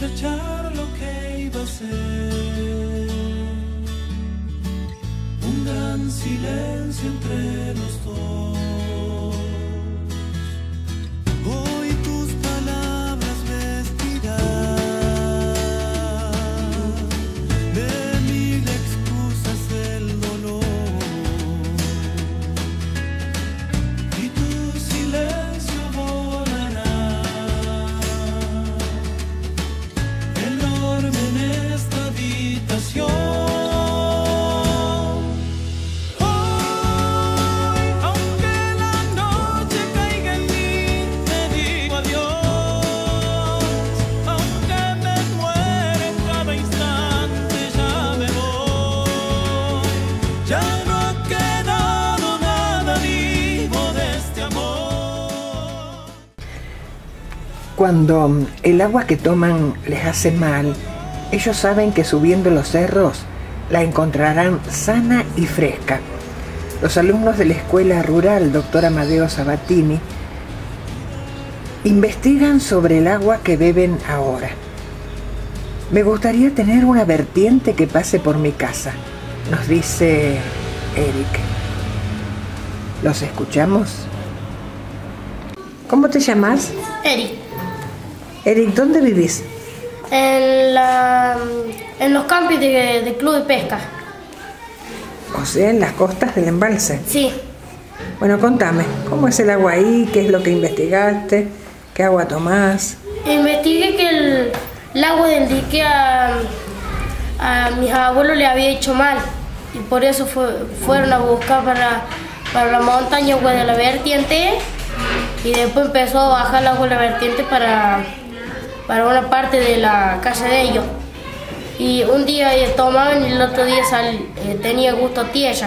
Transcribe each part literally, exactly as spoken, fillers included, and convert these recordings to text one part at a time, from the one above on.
sospechar lo que iba a ser. Un gran silencio entre los dos. Hoy tus palabras vestirán de mil excusas el dolor. Y tu silencio volará enorme en esta habitación. Cuando el agua que toman les hace mal, ellos saben que subiendo los cerros la encontrarán sana y fresca. Los alumnos de la escuela rural doctor Amadeo Sabatini investigan sobre el agua que beben ahora. Me gustaría tener una vertiente que pase por mi casa, nos dice Eric. ¿Los escuchamos? ¿Cómo te llamas? Eric. Eric, ¿dónde vivís? En, la, en los campos de, de Club de Pesca. O sea, en las costas del embalse. Sí. Bueno, contame, ¿cómo es el agua ahí? ¿Qué es lo que investigaste? ¿Qué agua tomás? Investigué que el, el agua del dique a, a mis abuelos le había hecho mal. Y por eso fue, fueron a buscar para, para la montaña agua de la vertiente. Y después empezó a bajar el agua de la vertiente para... para una parte de la casa de ellos. Y un día eh, tomaban y el otro día sal, eh, tenía gusto a tierra.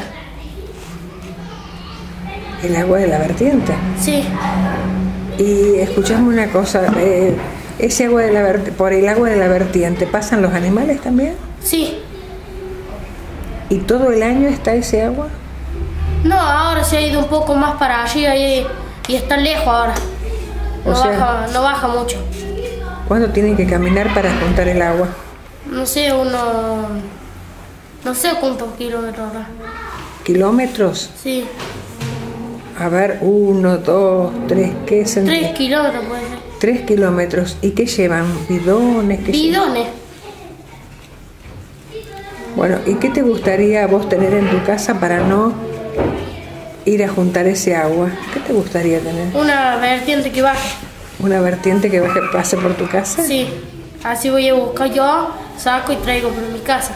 ¿El agua de la vertiente? Sí. Y escuchame una cosa, eh, ese agua de la vert- por el agua de la vertiente, ¿pasan los animales también? Sí. ¿Y todo el año está ese agua? No, ahora se ha ido un poco más para allá y, y está lejos ahora. No, O sea, baja, no baja mucho. ¿Cuándo tienen que caminar para juntar el agua? No sé, uno... No sé cuántos kilómetros ahora. ¿Kilómetros? Sí. A ver, uno, dos, tres, ¿qué es? Tres kilómetros puede ser. Tres kilómetros. ¿Y qué llevan? ¿Bidones? ¿Qué Bidones. llevan? Bueno, ¿y qué te gustaría a vos tener en tu casa para no ir a juntar ese agua? ¿Qué te gustaría tener? Una vertiente que baje. ¿Una vertiente que baje, pase por tu casa? Sí. Así voy a buscar yo, saco y traigo por mi casa.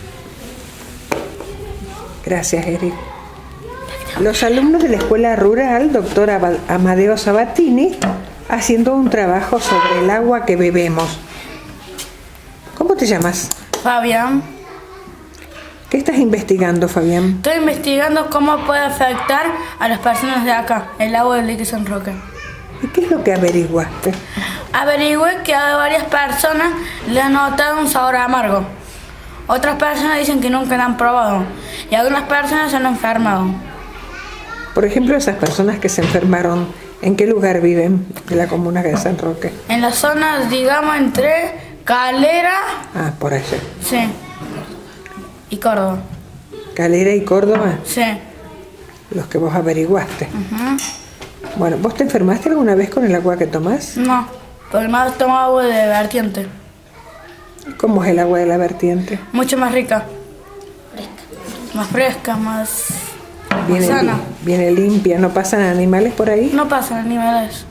Gracias, Eric. Los alumnos de la escuela rural, doctor Amadeo Sabatini, haciendo un trabajo sobre el agua que bebemos. ¿Cómo te llamas? Fabián. ¿Qué estás investigando, Fabián? Estoy investigando cómo puede afectar a las personas de acá, el agua del dique San Roque. ¿Y qué es lo que averiguaste? Averigüé que a varias personas le han notado un sabor amargo. Otras personas dicen que nunca lo han probado. Y algunas personas se han enfermado. Por ejemplo, esas personas que se enfermaron, ¿en qué lugar viven de la comuna de San Roque? En la zona, digamos, entre Calera... Ah, por allá. Sí. Y Córdoba. Calera y Córdoba, Sí. los que vos averiguaste. Uh-huh. Bueno, ¿vos te enfermaste alguna vez con el agua que tomás? No, porque más tomo agua de vertiente. ¿Cómo es el agua de la vertiente? Mucho más rica. Fresca. Más fresca, más... Viene, sana. viene limpia, ¿no pasan animales por ahí? No pasan animales.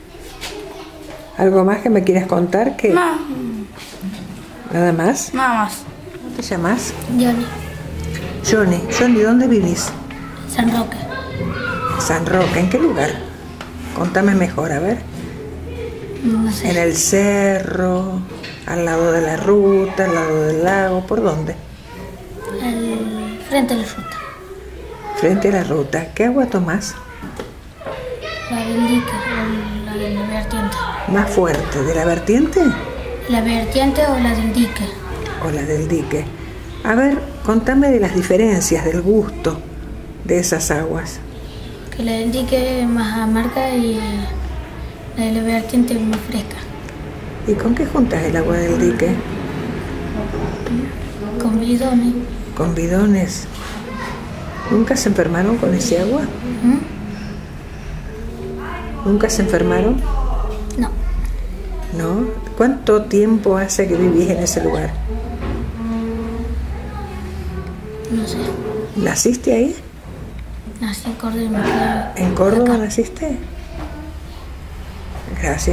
¿Algo más que me quieras contar? Que No, ¿Nada más? nada más. ¿Cómo te llamas? Johnny. Johnny. Johnny, ¿dónde vivís? San Roque. San Roque, ¿en qué lugar? Contame mejor, a ver. No sé. En el cerro, al lado de la ruta, al lado del lago, ¿por dónde? El frente de la ruta. Frente a la ruta. ¿Qué agua tomás? La del dique o la de la vertiente. ¿Más fuerte? ¿De la vertiente La vertiente o la del dique. o la del dique? A ver, contame de las diferencias, del gusto de esas aguas. Que la del dique es más amarga y la de la vertiente es más fresca. ¿Y con qué juntas el agua del dique? Con bidones. Con bidones. ¿Nunca se enfermaron con ese agua? ¿Mm? ¿Nunca se enfermaron? No. ¿No? ¿Cuánto tiempo hace que vivís en ese lugar? No sé. ¿Naciste ahí? Nací en Córdoba y me quedé ¿En Córdoba acá. naciste? Gracias.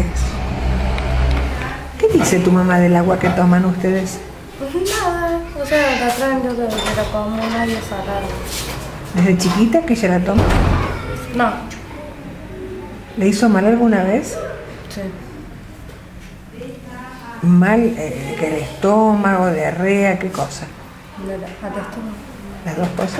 ¿Qué dice tu mamá del agua que toman ustedes? Nada, o sea, la traen yo de la comuna y salada. ¿Desde chiquita que ella la toma? No. ¿Le hizo mal alguna vez? Sí. ¿Mal eh, que el estómago, diarrea, qué cosa? ¿Las dos cosas?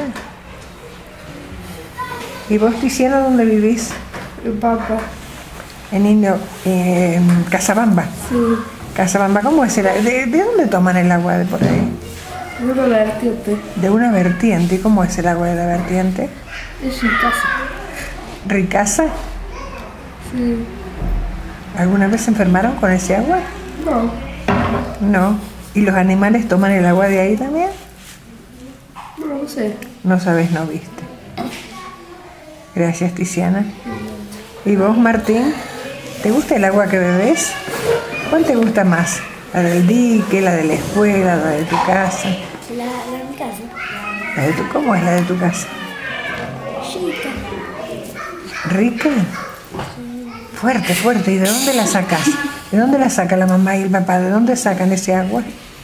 ¿Y vos, Tiziana, dónde vivís? En Pampa. En Indio, eh, en Casabamba. Sí. Casabamba, ¿cómo es el agua? ¿De, ¿De dónde toman el agua de por ahí? Yo no la vertiente. De una vertiente. ¿Y cómo es el agua de la vertiente? Es mi casa. ¿Ricasa? Sí. ¿Alguna vez se enfermaron con ese agua? No. No. ¿Y los animales toman el agua de ahí también? No lo sé. No sabes, no viste. Gracias, Tiziana. ¿Y vos, Martín? ¿Te gusta el agua que bebés? ¿Cuál te gusta más? ¿La del dique, la de la escuela, la de tu casa? La, la de mi casa. ¿La de tu, ¿Cómo es la de tu casa? Chica. ¿Rica? Fuerte, fuerte. ¿Y de dónde la sacas? ¿De dónde la saca la mamá y el papá? ¿De dónde sacan ese agua?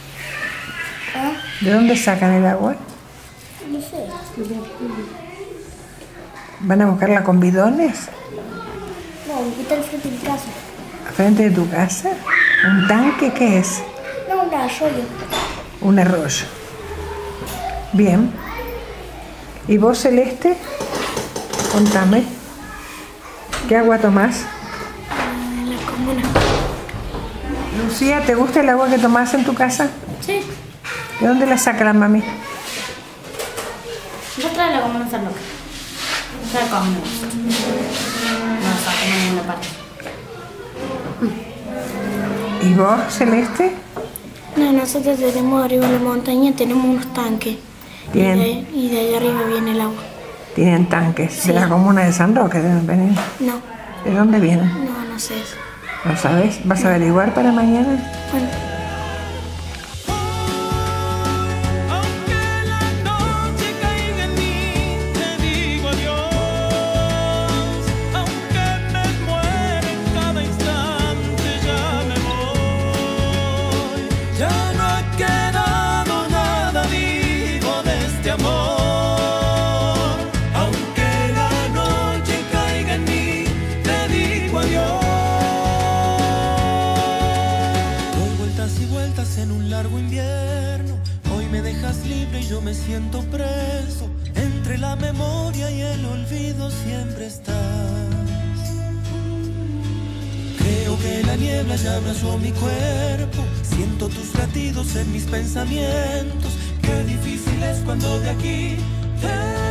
¿De dónde sacan el agua? No sé. ¿Van a buscarla con bidones? No, me quita el frente de mi casa. ¿A frente de tu casa? ¿Un tanque qué es? No, un arroyo. Un arroyo. Bien. ¿Y vos, Celeste? Contame. ¿Qué agua tomás? La comuna. Lucía, ¿te gusta el agua que tomás en tu casa? Sí. ¿De dónde la saca la mami? No trae la comuna esa loca. No trae comuna. No saca en ninguna parte. ¿Y vos, Celeste? No, nosotros tenemos arriba en la montaña, tenemos unos tanques. Bien. Y de, y de allá arriba viene el agua. Tienen tanques. Sí. ¿De la comuna de San Roque deben venir? No, ¿De dónde vienen? no, no sé eso. ¿No sabes? ¿Vas a averiguar para mañana? Bueno. Aunque la noche caiga en mí, te digo adiós. Aunque me muera en cada instante, ya me voy. Ya no ha quedado nada vivo de este amor. Aunque la noche caiga en mí, te digo adiós. Doy vueltas y vueltas en un largo invierno. Hoy me dejas libre y yo me siento preso. Entre la memoria y el olvido siempre estás. Creo que la niebla ya abrazó mi cuerpo. Siento tus latidos en mis pensamientos. Qué difícil es cuando de aquí te